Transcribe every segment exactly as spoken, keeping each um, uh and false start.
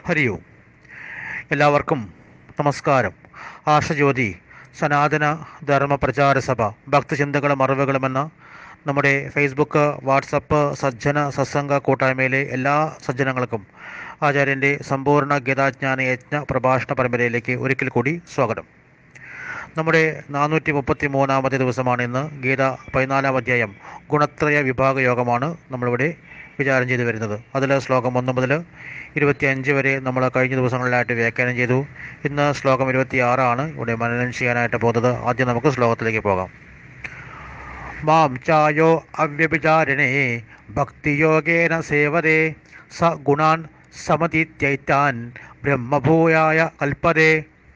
ഹരി ഓം. എല്ലാവർക്കും നമസ്കാരം. ആർഷജ്യോതി സനാതന ധർമ്മ പ്രചാര സഭ ഭക്തചിന്തകളും അറിവുകളും എന്ന നമ്മുടെ ഫേസ്ബുക്ക്, വാട്സപ്പ് സജ്ജന സത്സംഗ കൂട്ടായ്മയിലെ എല്ലാ സജ്ജനങ്ങൾക്കും ആചാര്യൻ്റെ സമ്പൂർണ്ണ ഗീതാജ്ഞാന യജ്ഞ പ്രഭാഷണ പരമ്പരയിലേക്ക് ഒരിക്കൽ കൂടി സ്വാഗതം. നമ്മുടെ നാനൂറ്റി മുപ്പത്തി മൂന്നാമത്തെ ദിവസമാണ് ഇന്ന്. ഗീത പതിനാലാം അധ്യായം ഗുണത്രയ വിഭാഗ യോഗമാണ് നമ്മളിവിടെ വിചാരം ചെയ്തു വരുന്നത്. അതിൽ ശ്ലോകം ഒന്ന് മുതൽ ഇരുപത്തി അഞ്ച് വരെ നമ്മൾ കഴിഞ്ഞ ദിവസങ്ങളിലായിട്ട് വ്യാഖ്യാനം ചെയ്തു. ഇന്ന് ശ്ലോകം ഇരുപത്തി ആറാണ് ഇവിടെ മനനം ചെയ്യാനായിട്ട് പോകുന്നത്. ആദ്യം നമുക്ക് ശ്ലോകത്തിലേക്ക് പോകാം. മാം ചായോ അവ്യഭിചാരിണേ ഭക്തിയോഗേന സേവതേ സ ഗുണാൻ സമതിത്യൈതാൻ ബ്രഹ്മഭൂയായ കൽപ്പതേ.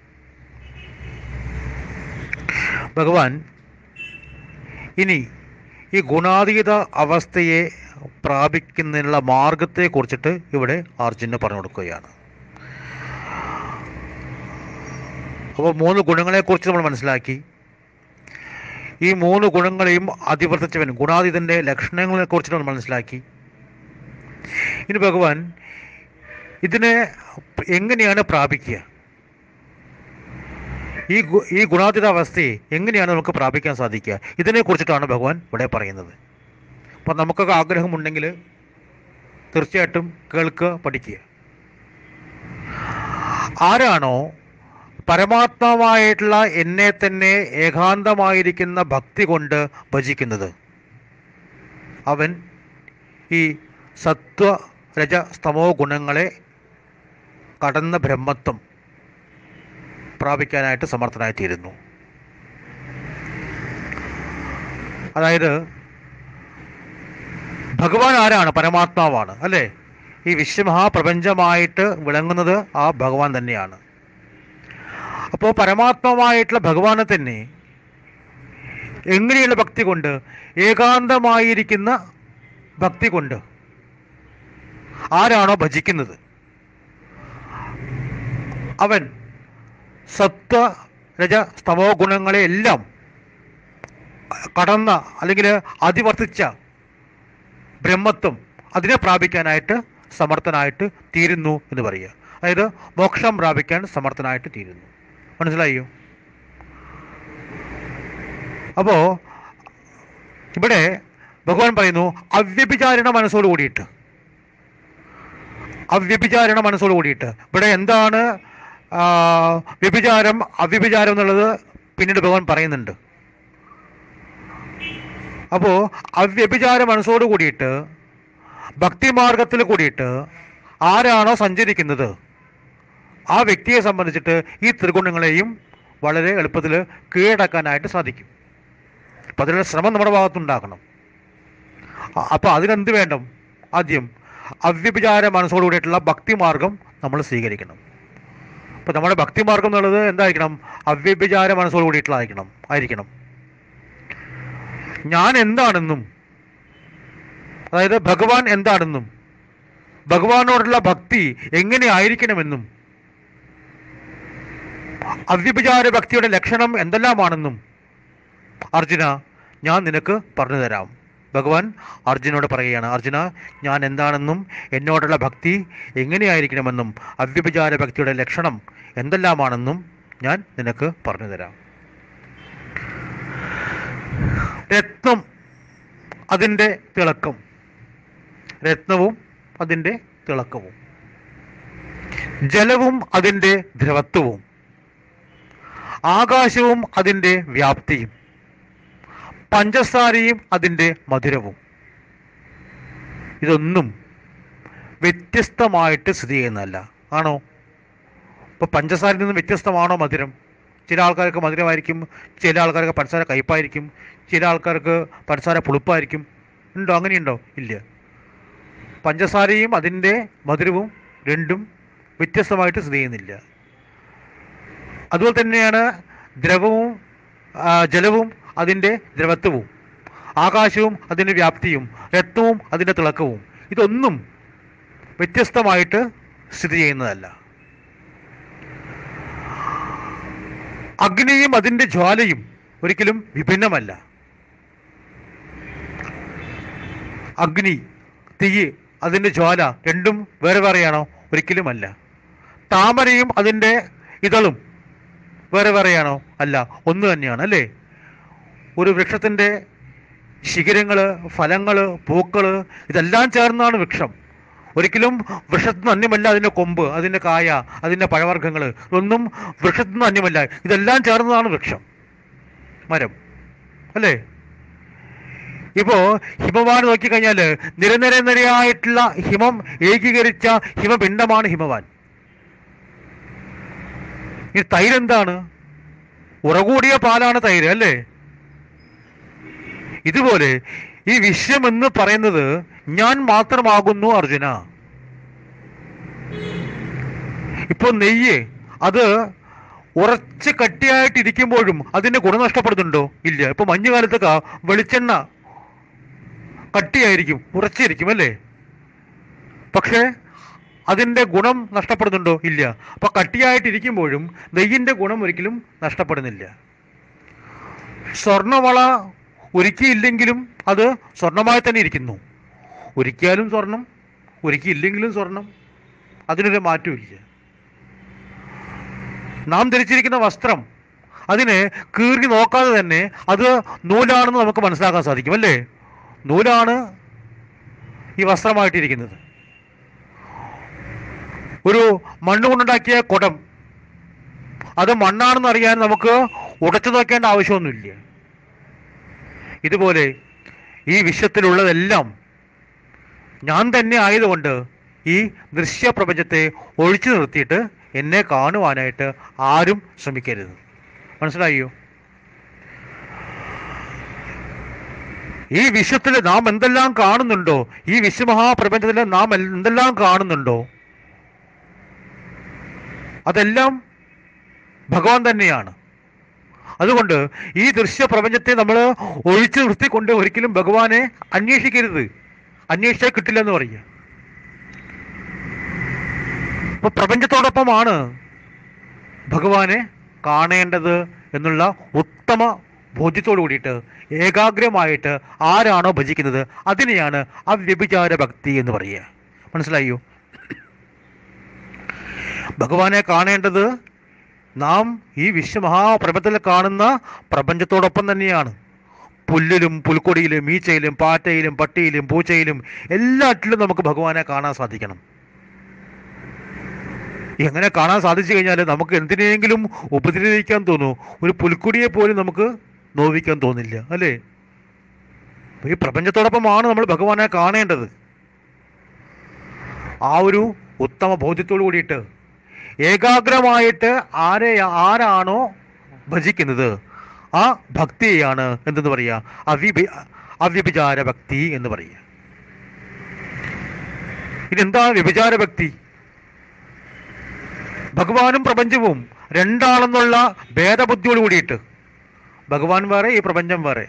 ഭഗവാൻ ഇനി ഈ ഗുണാതീത അവസ്ഥയെ പ്രാപിക്കുന്നതിനുള്ള മാർഗത്തെക്കുറിച്ചിട്ട് ഇവിടെ അർജുനന് പറഞ്ഞു കൊടുക്കുകയാണ്. അപ്പോൾ മൂന്ന് ഗുണങ്ങളെക്കുറിച്ച് നമ്മൾ മനസ്സിലാക്കി. ഈ മൂന്ന് ഗുണങ്ങളെയും അതിവർത്തിച്ചവൻ ഗുണാതീതൻ്റെ ലക്ഷണങ്ങളെക്കുറിച്ച് നമ്മൾ മനസ്സിലാക്കി. ഇനി ഭഗവാൻ ഇതിനെ എങ്ങനെയാണ് പ്രാപിക്കുക, ഈ ഈ ഗുണാതീത അവസ്ഥയെ എങ്ങനെയാണ് നമുക്ക് പ്രാപിക്കാൻ സാധിക്കുക, ഇതിനെക്കുറിച്ചിട്ടാണ് ഭഗവാൻ ഇവിടെ പറയുന്നത്. അപ്പം നമുക്കൊക്കെ ആഗ്രഹമുണ്ടെങ്കിൽ തീർച്ചയായിട്ടും കേൾക്കുക, പഠിക്കുക. ആരാണോ പരമാത്മാവായിട്ടുള്ള എന്നെ തന്നെ ഏകാന്തമായിരിക്കുന്ന ഭക്തി കൊണ്ട് ഭജിക്കുന്നത്, അവൻ ഈ സത്വ രജ സ്തമോ ഗുണങ്ങളെ കടന്ന ബ്രഹ്മത്വം പ്രാപിക്കാനായിട്ട് സമർത്ഥനായിത്തീരുന്നു. അതായത് ഭഗവാൻ ആരാണ്? പരമാത്മാവാണ്, അല്ലേ? ഈ വിശ്വമഹാപ്രപഞ്ചമായിട്ട് വിളങ്ങുന്നത് ആ ഭഗവാൻ തന്നെയാണ്. അപ്പോൾ പരമാത്മാവായിട്ടുള്ള ഭഗവാനെ തന്നെ എങ്ങനെയുള്ള ഭക്തി കൊണ്ട്, ഏകാന്തമായിരിക്കുന്ന ഭക്തി കൊണ്ട് ആരാണോ ഭജിക്കുന്നത്, അവൻ സത്വ രജ സ്തമോ ഗുണങ്ങളെ എല്ലാം കടന്ന അല്ലെങ്കിൽ അതിവർത്തിച്ച ബ്രഹ്മത്വം അതിനെ പ്രാപിക്കാനായിട്ട് സമർത്ഥനായിട്ട് തീരുന്നു എന്ന് പറയുക. അതായത് മോക്ഷം പ്രാപിക്കാൻ സമർത്ഥനായിട്ട് തീരുന്നു. മനസ്സിലായോ? അപ്പോൾ ഇവിടെ ഭഗവാൻ പറയുന്നു അവ്യഭിചാരണ മനസ്സോട് കൂടിയിട്ട്. അവ്യഭിചാരണ മനസ്സോട് കൂടിയിട്ട് ഇവിടെ എന്താണ് വ്യഭിചാരം, അവ്യഭിചാരം എന്നുള്ളത് പിന്നീട് ഭഗവാൻ പറയുന്നുണ്ട്. അപ്പോൾ അവ്യഭിചാര മനസ്സോട് കൂടിയിട്ട് ഭക്തിമാർഗത്തിൽ കൂടിയിട്ട് ആരാണോ സഞ്ചരിക്കുന്നത് ആ വ്യക്തിയെ സംബന്ധിച്ചിട്ട് ഈ ത്രിഗുണങ്ങളെയും വളരെ എളുപ്പത്തിൽ കീഴടക്കാനായിട്ട് സാധിക്കും. അപ്പം അതിനുള്ള ശ്രമം നമ്മുടെ ഭാഗത്തുണ്ടാക്കണം. അപ്പോൾ അതിനെന്ത് വേണം? ആദ്യം അവ്യഭിചാര മനസ്സോട് കൂടിയിട്ടുള്ള ഭക്തിമാർഗം നമ്മൾ സ്വീകരിക്കണം. അപ്പോൾ നമ്മുടെ ഭക്തിമാർഗം എന്നുള്ളത് എന്തായിരിക്കണം? അവ്യഭിചാര മനസ്സോട് കൂടിയിട്ടുള്ളതായിരിക്കണം ആയിരിക്കണം ഞാൻ എന്താണെന്നും, അതായത് ഭഗവാൻ എന്താണെന്നും, ഭഗവാനോടുള്ള ഭക്തി എങ്ങനെ ആയിരിക്കണമെന്നും, അവ്യഭിചാര ഭക്തിയുടെ ലക്ഷണം എന്തെല്ലാമാണെന്നും അർജുന ഞാൻ നിനക്ക് പറഞ്ഞു തരാം. ഭഗവാൻ അർജുനോട് പറയുകയാണ്, അർജുന ഞാൻ എന്താണെന്നും എന്നോടുള്ള ഭക്തി എങ്ങനെയായിരിക്കണമെന്നും അവ്യഭിചാര ഭക്തിയുടെ ലക്ഷണം എന്തെല്ലാമാണെന്നും ഞാൻ നിനക്ക് പറഞ്ഞു തരാം. രത്നം അതിൻ്റെ തിളക്കം, രത്നവും അതിൻ്റെ തിളക്കവും, ജലവും അതിൻ്റെ ദ്രവത്വവും, ആകാശവും അതിൻ്റെ വ്യാപ്തിയും, പഞ്ചസാരയും അതിൻ്റെ മധുരവും, ഇതൊന്നും വ്യത്യസ്തമായിട്ട് സ്ഥിതി ചെയ്യുന്നതല്ല. ആണോ? ഇപ്പോൾ പഞ്ചസാരയിൽ നിന്ന് വ്യത്യസ്തമാണോ മധുരം? ചില ആൾക്കാർക്ക് മധുരമായിരിക്കും, ചില ആൾക്കാർക്ക് പഞ്ചസാര കയ്പായിരിക്കും, ചില ആൾക്കാർക്ക് പഞ്ചസാര പുളിപ്പായിരിക്കും. ഉണ്ടോ? അങ്ങനെയുണ്ടോ? ഇല്ല. പഞ്ചസാരയും അതിൻ്റെ മധുരവും രണ്ടും വ്യത്യസ്തമായിട്ട് സ്ഥിതി ചെയ്യുന്നില്ല. അതുപോലെ തന്നെയാണ് ദ്രവവും ജലവും അതിൻ്റെ ദ്രവത്വവും, ആകാശവും അതിൻ്റെ വ്യാപ്തിയും, രത്നവും അതിൻ്റെ തിളക്കവും, ഇതൊന്നും വ്യത്യസ്തമായിട്ട് സ്ഥിതി ചെയ്യുന്നതല്ല. അഗ്നിയും അതിൻ്റെ ജ്വാലയും ഒരിക്കലും വിഭിന്നമല്ല. അഗ്നി, തീ, അതിൻ്റെ ജ്വാല രണ്ടും വേറെ വേറെയാണോ? ഒരിക്കലുമല്ല. താമരയും അതിൻ്റെ ഇതളും വേറെ വേറെയാണോ? അല്ല, ഒന്ന് തന്നെയാണ് അല്ലേ? ഒരു വൃക്ഷത്തിൻ്റെ ശിഖരങ്ങൾ, ഫലങ്ങൾ, പൂക്കൾ ഇതെല്ലാം ചേർന്നാണ് വൃക്ഷം. ഒരിക്കലും വൃക്ഷത്തിന് അന്യമല്ല അതിൻ്റെ കൊമ്പ്, അതിൻ്റെ കായ, അതിൻ്റെ പഴവർഗ്ഗങ്ങൾ, ഇതൊന്നും വൃക്ഷത്തിന് അന്യമല്ല. ഇതെല്ലാം ചേർന്നതാണ് വൃക്ഷം, മരം അല്ലേ? ഇപ്പോൾ ഹിമവാൻ നോക്കിക്കഴിഞ്ഞാൽ നിരനിര നിരയായിട്ടുള്ള ഹിമം ഏകീകരിച്ച ഹിമപിണ്ഡമാണ് ഹിമവാൻ. ഈ തൈരെന്താണ്? ഉറകൂടിയ പാലാണ് തൈര് അല്ലേ? ഇതുപോലെ ഈ വിശ്വം എന്ന് പറയുന്നത് ഞാൻ മാത്രമാകുന്നു അർജുന. ഇപ്പൊ നെയ്യ് അത് ഉറച്ച് കട്ടിയായിട്ടിരിക്കുമ്പോഴും അതിന്റെ ഗുണം നഷ്ടപ്പെടുന്നുണ്ടോ? ഇല്ല. ഇപ്പൊ മഞ്ഞുകാലത്തൊക്കെ വെളിച്ചെണ്ണ കട്ടിയായിരിക്കും, ഉറച്ചിരിക്കും അല്ലേ? പക്ഷേ അതിൻ്റെ ഗുണം നഷ്ടപ്പെടുന്നുണ്ടോ? ഇല്ല. അപ്പൊ കട്ടിയായിട്ടിരിക്കുമ്പോഴും നെയ്യിന്റെ ഗുണം ഒരിക്കലും നഷ്ടപ്പെടുന്നില്ല. സ്വർണവള ഒരുക്കിയില്ലെങ്കിലും അത് സ്വർണമായി തന്നെ ഇരിക്കുന്നു. ഒരുക്കിയാലും സ്വർണം, ഒരുക്കിയില്ലെങ്കിലും സ്വർണം, അതിനൊരു മാറ്റമില്ല. നാം ധരിച്ചിരിക്കുന്ന വസ്ത്രം അതിനെ കീറി നോക്കാതെ തന്നെ അത് നൂലാണെന്ന് നമുക്ക് മനസ്സിലാക്കാൻ സാധിക്കും അല്ലേ? നൂലാണ് ഈ വസ്ത്രമായിട്ടിരിക്കുന്നത്. ഒരു മണ്ണ് കൊണ്ടുണ്ടാക്കിയ കുടം അത് മണ്ണാണെന്ന് അറിയാൻ നമുക്ക് ഉടച്ചു നോക്കേണ്ട ആവശ്യമൊന്നുമില്ല. ഇതുപോലെ ഈ വിശ്വത്തിലുള്ളതെല്ലാം ഞാൻ തന്നെ ആയതുകൊണ്ട് ഈ ദൃശ്യപ്രപഞ്ചത്തെ ഒഴിച്ചു നിർത്തിയിട്ട് എന്നെ കാണുവാനായിട്ട് ആരും ശ്രമിക്കരുത്. മനസ്സിലായോ? ഈ വിശ്വത്തിൽ നാം എന്തെല്ലാം കാണുന്നുണ്ടോ, ഈ വിശ്വമഹാപ്രപഞ്ചത്തിൽ നാം എന്തെല്ലാം കാണുന്നുണ്ടോ, അതെല്ലാം ഭഗവാൻ തന്നെയാണ്. അതുകൊണ്ട് ഈ ദൃശ്യപ്രപഞ്ചത്തെ നമ്മൾ ഒഴിച്ചു നിർത്തിക്കൊണ്ട് ഒരിക്കലും ഭഗവാനെ അന്വേഷിക്കരുത്. അന്വേഷിച്ചാൽ കിട്ടില്ല എന്ന് പറയുക. അപ്പൊ പ്രപഞ്ചത്തോടൊപ്പമാണ് ഭഗവാനെ കാണേണ്ടത് എന്നുള്ള ഉത്തമ ബോധ്യത്തോടു കൂടിയിട്ട് ഏകാഗ്രമായിട്ട് ആരാണോ ഭജിക്കുന്നത് അതിനെയാണ് അവ്യഭിചാര ഭക്തി എന്ന് പറയുക. മനസ്സിലായോ? ഭഗവാനെ കാണേണ്ടത് നാം ഈ വിശ്വമഹാപ്രപഞ്ചത്തിൽ കാണുന്ന പ്രപഞ്ചത്തോടൊപ്പം തന്നെയാണ്. പുല്ലിലും പുൽക്കൊടിയിലും ഈച്ചയിലും പാറ്റയിലും പട്ടിയിലും പൂച്ചയിലും എല്ലാറ്റിലും നമുക്ക് ഭഗവാനെ കാണാൻ സാധിക്കണം. എങ്ങനെ കാണാൻ സാധിച്ചു കഴിഞ്ഞാൽ നമുക്ക് എന്തിനെങ്കിലും ഉപദ്രവിക്കാൻ തോന്നും. ഒരു പുൽക്കൊടിയെ പോലും നമുക്ക് നോവിക്കാൻ തോന്നില്ല അല്ലേ? ഈ പ്രപഞ്ചത്തോടൊപ്പമാണ് നമ്മൾ ഭഗവാനെ കാണേണ്ടത്. ആ ഒരു ഉത്തമ ബോധ്യത്തോടു കൂടിയിട്ട് ഏകാഗ്രമായിട്ട് ആരെ ആരാണോ ഭജിക്കുന്നത് ആ ഭക്തിയാണ് എന്തെന്ന് പറയുക? അവ്യഭി അവ്യഭിചാര ഭക്തി എന്ന് പറയുക. ഇതെന്താണ് വ്യഭിചാര ഭക്തി? ഭഗവാനും പ്രപഞ്ചവും രണ്ടാണെന്നുള്ള ഭേദബുദ്ധിയോട് കൂടിയിട്ട്, ഭഗവാൻ വേറെ ഈ പ്രപഞ്ചം വേറെ,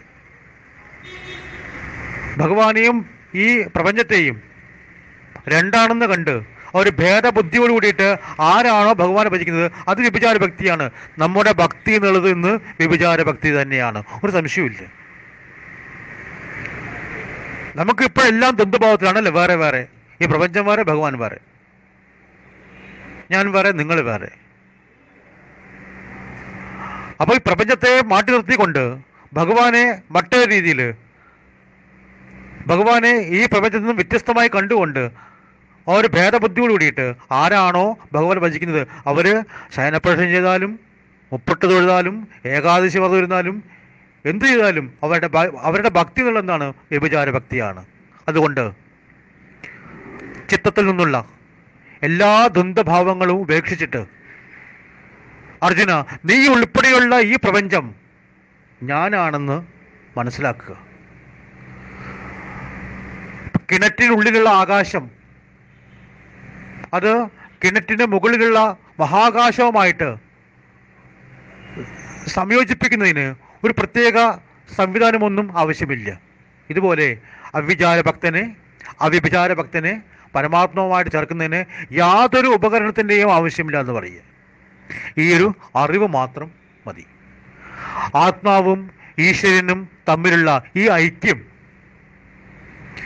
ഭഗവാനെയും ഈ പ്രപഞ്ചത്തെയും രണ്ടാണെന്ന് കണ്ട് ഒരു ഭേദബുദ്ധിയോട് കൂടിയിട്ട് ആരാണോ ഭഗവാനെ ഭജിക്കുന്നത് അത് വ്യഭിചാര ഭക്തിയാണ്. നമ്മുടെ ഭക്തി എന്നുള്ളത് ഇന്ന് വ്യഭിചാര ഭക്തി തന്നെയാണ്, ഒരു സംശയമില്ല. നമുക്ക് ഇപ്പോഴെല്ലാം ദ്വന്ദ്ഭാവത്തിലാണല്ലേ? വേറെ വേറെ, ഈ പ്രപഞ്ചം വേറെ, ഭഗവാൻ വേറെ, ഞാൻ വേറെ, നിങ്ങൾ വേറെ. അപ്പൊ ഈ പ്രപഞ്ചത്തെ മാറ്റി നിർത്തിക്കൊണ്ട് ഭഗവാനെ മറ്റൊരു രീതിയിൽ, ഭഗവാനെ ഈ പ്രപഞ്ചത്തിൽ നിന്നും വ്യത്യസ്തമായി കണ്ടുകൊണ്ട് ആ ഒരു ഭേദബുദ്ധിയോട് കൂടിയിട്ട് ആരാണോ ഭഗവാൻ ഭജിക്കുന്നത് അവര് ശയനപ്രദക്ഷിണം ചെയ്താലും മുപ്പട്ട് തൊഴുതാലും ഏകാദശി വ്രതം ഇരുന്നാലും എന്ത് ചെയ്താലും അവരുടെ അവരുടെ ഭക്തി എന്നുള്ള എന്താണ്? വ്യഭിചാര ഭക്തിയാണ്. അതുകൊണ്ട് ചിത്തത്തിൽ നിന്നുള്ള എല്ലാ ദ്വന്ദ്ഭാവങ്ങളും ഉപേക്ഷിച്ചിട്ട് അർജുന, നീ ഉൾപ്പെടെയുള്ള ഈ പ്രപഞ്ചം ഞാനാണെന്ന് മനസ്സിലാക്കുക. കിണറ്റിനുള്ളിലുള്ള ആകാശം അത് കിണറ്റിന് മുകളിലുള്ള മഹാകാശവുമായിട്ട് സംയോജിപ്പിക്കുന്നതിന് ഒരു പ്രത്യേക സംവിധാനമൊന്നും ആവശ്യമില്ല. ഇതുപോലെ അവ്യഭിചാര ഭക്തനെ അവ്യഭിചാര ഭക്തനെ പരമാത്മാവുമായിട്ട് ചേർക്കുന്നതിന് യാതൊരു ഉപകരണത്തിൻ്റെയും ആവശ്യമില്ല എന്ന് പറയുക. ഈ ഒരു അറിവ് മാത്രം മതി. ആത്മാവും ഈശ്വരനും തമ്മിലുള്ള ഈ ഐക്യം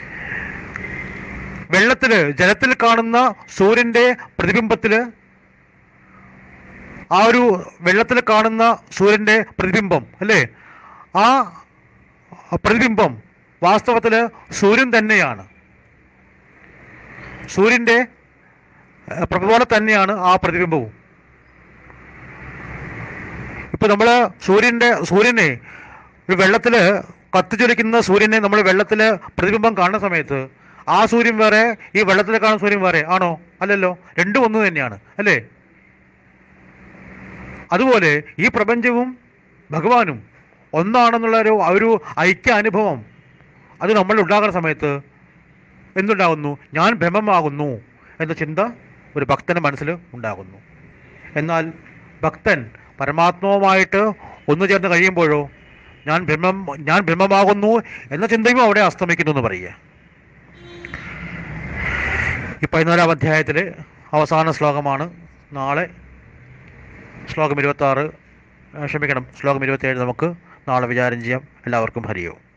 വെള്ളത്തില് ജലത്തിൽ കാണുന്ന സൂര്യന്റെ പ്രതിബിംബത്തില് ആ ഒരു വെള്ളത്തിൽ കാണുന്ന സൂര്യൻ്റെ പ്രതിബിംബം അല്ലേ, ആ പ്രതിബിംബം വാസ്തവത്തിൽ സൂര്യൻ തന്നെയാണ്. സൂര്യൻ്റെ പ്രഭ പോലെ തന്നെയാണ് ആ പ്രതിബിംബവും. ഇപ്പൊ നമ്മൾ സൂര്യൻ്റെ സൂര്യനെ ഒരു വെള്ളത്തിൽ കത്തിച്ചൊലിക്കുന്ന സൂര്യനെ നമ്മൾ വെള്ളത്തിൽ പ്രതിബിംബം കാണുന്ന സമയത്ത് ആ സൂര്യൻ വേറെ, ഈ വെള്ളത്തിൽ കാണുന്ന സൂര്യൻ വേറെ ആണോ? അല്ലല്ലോ, രണ്ടും ഒന്ന് തന്നെയാണ് അല്ലേ? അതുപോലെ ഈ പ്രപഞ്ചവും ഭഗവാനും ഒന്നാണെന്നുള്ള ഒരു ഒരു ഐക്യ അനുഭവം അത് നമ്മൾ ഉണ്ടാകുന്ന സമയത്ത് എന്തുണ്ടാകുന്നു? ഞാൻ ബ്രഹ്മമാകുന്നു എന്ന ചിന്ത ഒരു ഭക്തൻ്റെ മനസ്സിൽ ഉണ്ടാകുന്നു. എന്നാൽ ഭക്തൻ പരമാത്മാവുമായിട്ട് ഒന്നു ചേർന്ന് കഴിയുമ്പോഴോ ഞാൻ ബ്രഹ്മം ഞാൻ ബ്രഹ്മമാകുന്നു എന്ന ചിന്തയും അവിടെ അസ്തമിക്കുന്നു എന്ന് പറയുക. ഈ പതിനാലാം അധ്യായത്തിലെ അവസാന ശ്ലോകമാണ്. നാളെ ശ്ലോകം ഇരുപത്തി ആറ് ക്ഷമിക്കണം ശ്ലോകം ഇരുപത്തി ഏഴ് നമുക്ക് നാളെ വിചാരം ചെയ്യാം. എല്ലാവർക്കും ഹരിയോ.